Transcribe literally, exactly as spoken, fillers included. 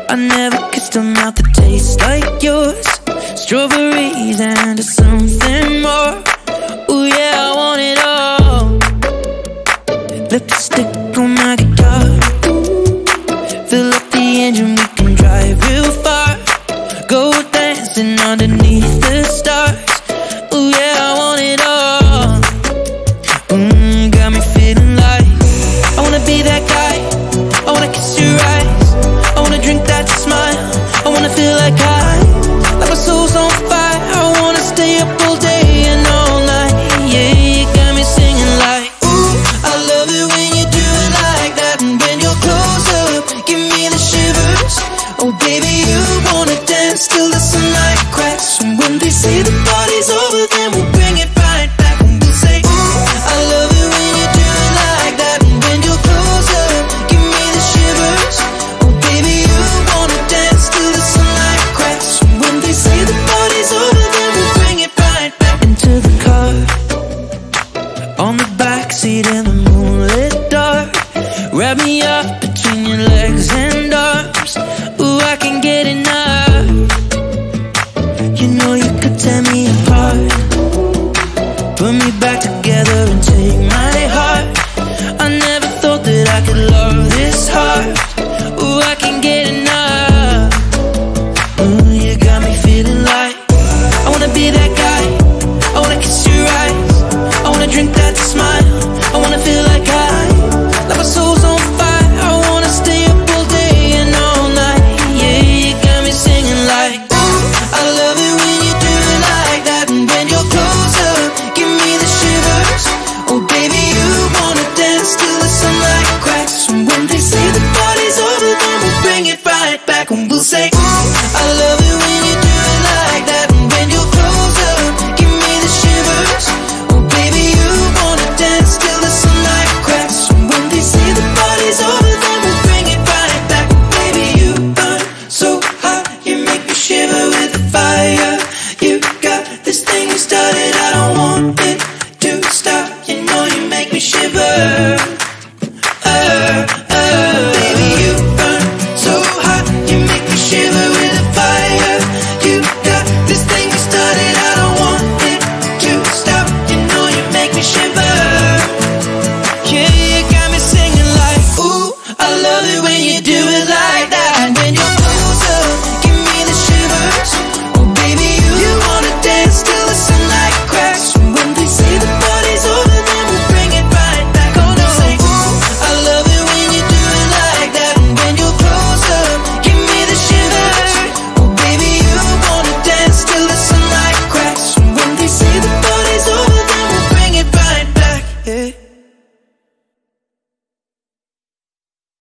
I never kissed a mouth that tastes like yours. Strawberries and something more. Ooh yeah, I want it all. Lipstick on my guitar. Fill up the engine, we can drive real far. Go dancing underneath the stars. Ooh yeah, I want it all. Mmm, got me feeling like I wanna be that guy. I wanna kiss your eyes. I wanna drink that smile. I wanna feel like I, like my soul's on fire. I wanna stay up all day and all night. Yeah, you got me singing like, ooh, I love it when you do it like that. And when you're close up, give me the shivers. Oh baby, you wanna dance till the sunlight cracks. And when they say the bar